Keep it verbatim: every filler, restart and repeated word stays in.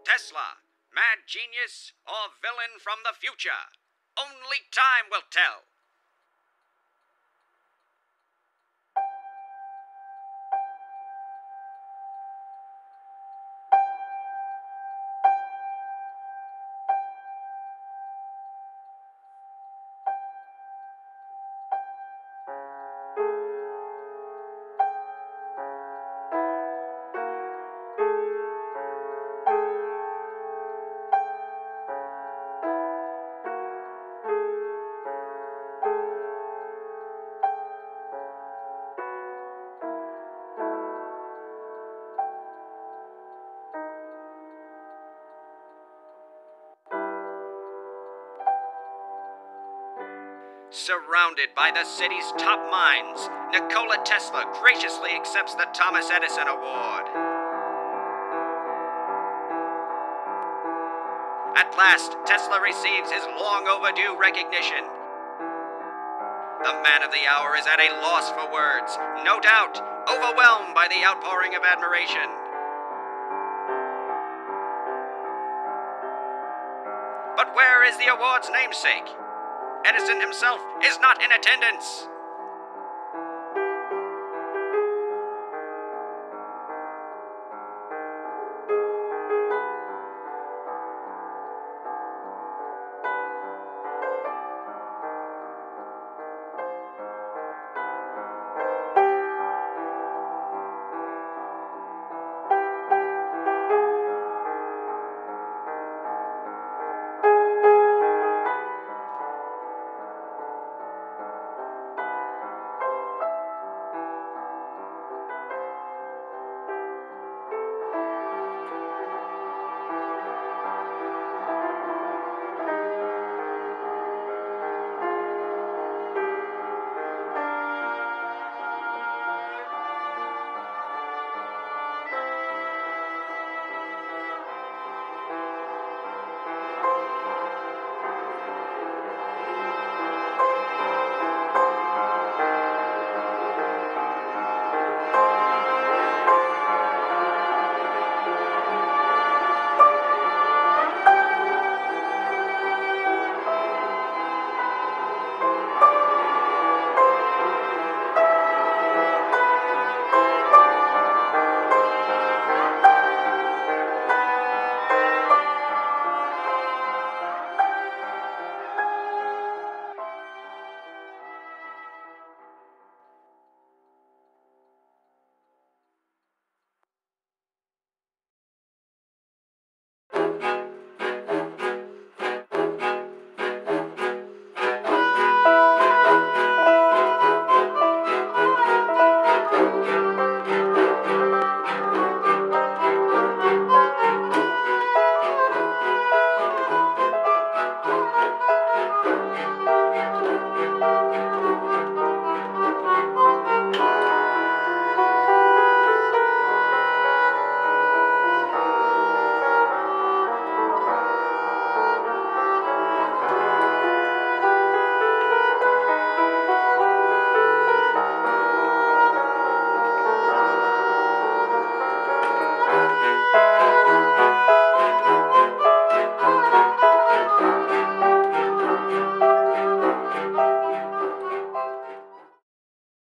Tesla, mad genius or villain from the future? Only time will tell. Surrounded by the city's top minds, Nikola Tesla graciously accepts the Thomas Edison Award. At last, Tesla receives his long overdue recognition. The man of the hour is at a loss for words, no doubt overwhelmed by the outpouring of admiration. But where is the award's namesake? Edison himself is not in attendance.